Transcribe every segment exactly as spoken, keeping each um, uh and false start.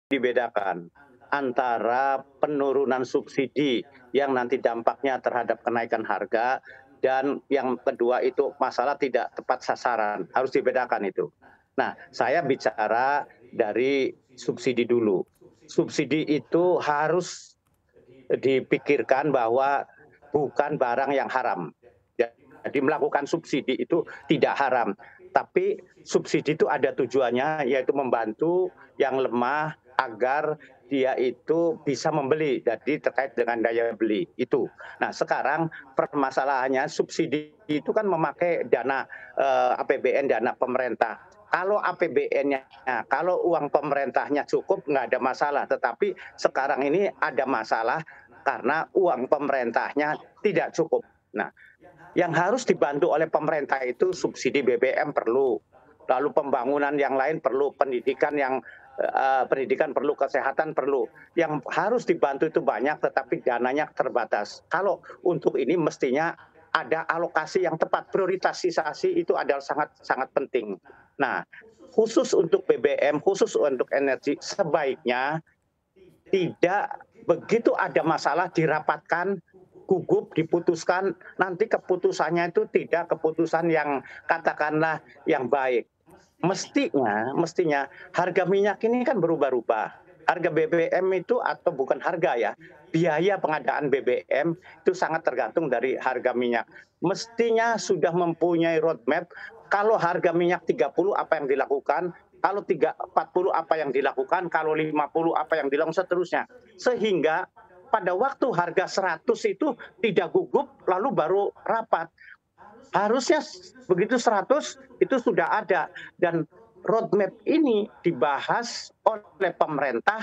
dibedakan antara penurunan subsidi yang nanti dampaknya terhadap kenaikan harga dan yang kedua itu masalah tidak tepat sasaran, harus dibedakan itu. Nah, saya bicara dari subsidi dulu. Subsidi itu harus dipikirkan bahwa bukan barang yang haram. Jadi melakukan subsidi itu tidak haram, tapi subsidi itu ada tujuannya, yaitu membantu yang lemah agar dia itu bisa membeli, jadi terkait dengan daya beli, itu. Nah, sekarang permasalahannya subsidi itu kan memakai dana, eee, A P B N, dana pemerintah. Kalau A P B N-nya kalau uang pemerintahnya cukup, nggak ada masalah, tetapi sekarang ini ada masalah karena uang pemerintahnya tidak cukup. Nah, yang harus dibantu oleh pemerintah itu subsidi B B M perlu, lalu pembangunan yang lain perlu, pendidikan yang eee, pendidikan perlu, kesehatan perlu. Yang harus dibantu itu banyak, tetapi dananya terbatas. Kalau untuk ini mestinya ada alokasi yang tepat, prioritasisasi itu adalah sangat sangat penting. Nah, khusus untuk B B M, khusus untuk energi, sebaiknya tidak begitu ada masalah dirapatkan, gugup, diputuskan, nanti keputusannya itu tidak keputusan yang katakanlah yang baik. Mestinya mestinya harga minyak ini kan berubah-ubah. Harga B B M itu atau bukan harga ya, biaya pengadaan B B M itu sangat tergantung dari harga minyak. Mestinya sudah mempunyai roadmap kalau harga minyak tiga puluh apa yang dilakukan, kalau tiga empat puluh apa yang dilakukan, kalau lima puluh apa yang dilakukan, seterusnya. Sehingga pada waktu harga seratus itu tidak gugup lalu baru rapat. Harusnya begitu seratus itu sudah ada dan roadmap ini dibahas oleh pemerintah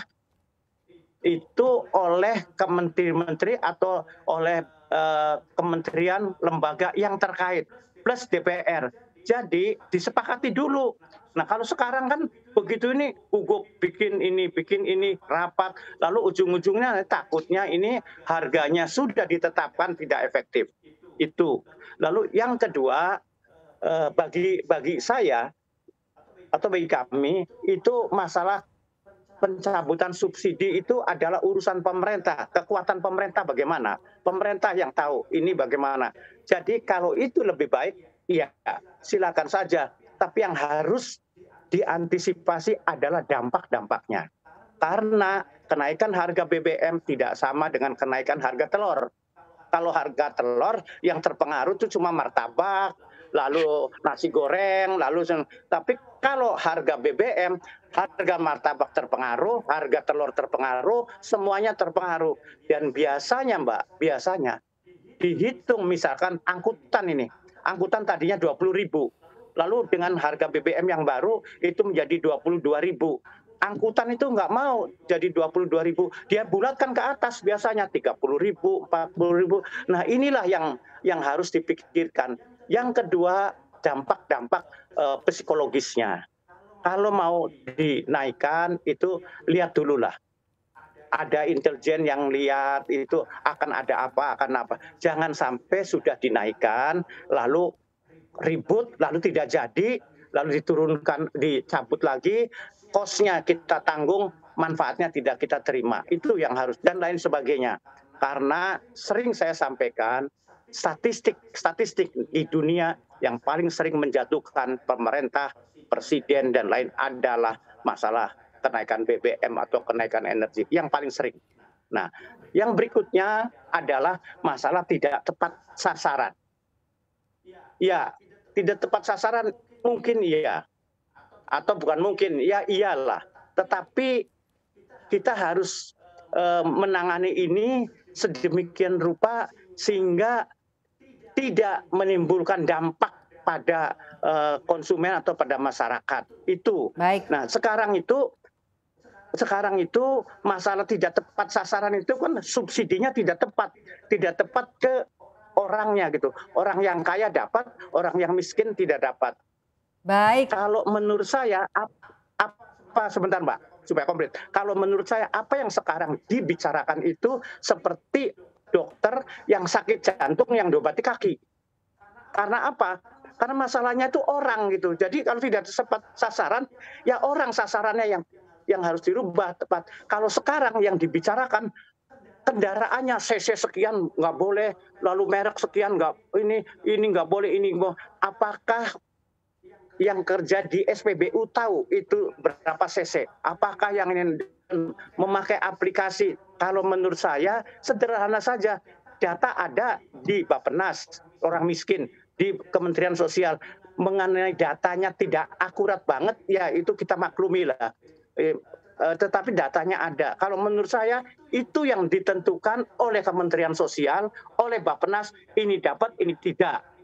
itu oleh kementri-menteri atau oleh eee, kementerian lembaga yang terkait plus D P R. Jadi disepakati dulu. Nah, kalau sekarang kan begitu ini gugup, bikin ini bikin ini, rapat, lalu ujung-ujungnya takutnya ini harganya sudah ditetapkan tidak efektif, itu. Lalu yang kedua, eee, bagi bagi saya atau bagi kami, itu masalah pencabutan subsidi itu adalah urusan pemerintah, kekuatan pemerintah bagaimana, pemerintah yang tahu ini bagaimana. Jadi kalau itu lebih baik, iya silakan saja, tapi yang harus diantisipasi adalah dampak-dampaknya. Karena kenaikan harga B B M tidak sama dengan kenaikan harga telur. Kalau harga telur yang terpengaruh itu cuma martabak, lalu nasi goreng, lalu tapi kalau harga B B M, harga martabak terpengaruh, harga telur terpengaruh, semuanya terpengaruh. Dan biasanya Mbak, biasanya dihitung misalkan angkutan ini, angkutan tadinya dua puluh ribu, lalu dengan harga B B M yang baru itu menjadi dua puluh dua ribu. Angkutan itu nggak mau jadi dua puluh dua ribu, dia bulatkan ke atas biasanya tiga puluh ribu, empat puluh ribu. Nah, inilah yang yang harus dipikirkan. Yang kedua, dampak-dampak eee, psikologisnya. Kalau mau dinaikkan itu lihat dululah. Ada intelijen yang lihat itu akan ada apa, akan apa. Jangan sampai sudah dinaikkan, lalu ribut, lalu tidak jadi, lalu diturunkan, dicabut lagi, cost-nya kita tanggung, manfaatnya tidak kita terima. Itu yang harus dan lain sebagainya. Karena sering saya sampaikan, statistik statistik di dunia yang paling sering menjatuhkan pemerintah, presiden dan lain adalah masalah kenaikan B B M atau kenaikan energi yang paling sering. Nah, yang berikutnya adalah masalah tidak tepat sasaran. Ya, tidak tepat sasaran mungkin iya, atau bukan mungkin, ya iyalah. Tetapi kita harus eee, menangani ini sedemikian rupa sehingga tidak menimbulkan dampak pada eee, konsumen atau pada masyarakat, itu. Baik. Nah, sekarang itu sekarang itu masalah tidak tepat sasaran itu kan subsidinya tidak tepat, tidak tepat ke orangnya gitu. Orang yang kaya dapat, orang yang miskin tidak dapat. Baik. Kalau menurut saya ap apa sebentar Mbak, supaya komplit. Kalau menurut saya apa yang sekarang dibicarakan itu seperti dokter yang sakit jantung yang diobati kaki. Karena apa? Karena masalahnya itu orang gitu. Jadi kalau tidak tepat sasaran, ya orang sasarannya yang yang harus dirubah tepat. Kalau sekarang yang dibicarakan kendaraannya C C sekian nggak boleh, lalu merek sekian nggak ini ini nggak boleh ini nggak. Apakah yang kerja di S P B U tahu itu berapa C C? Apakah yang ini memakai aplikasi? Kalau menurut saya sederhana saja, data ada di Bappenas orang miskin, di Kementerian Sosial, mengenai datanya tidak akurat banget, ya itu kita maklumi lah. Eh, eh, tetapi datanya ada. Kalau menurut saya itu yang ditentukan oleh Kementerian Sosial, oleh Bappenas, ini dapat, ini tidak.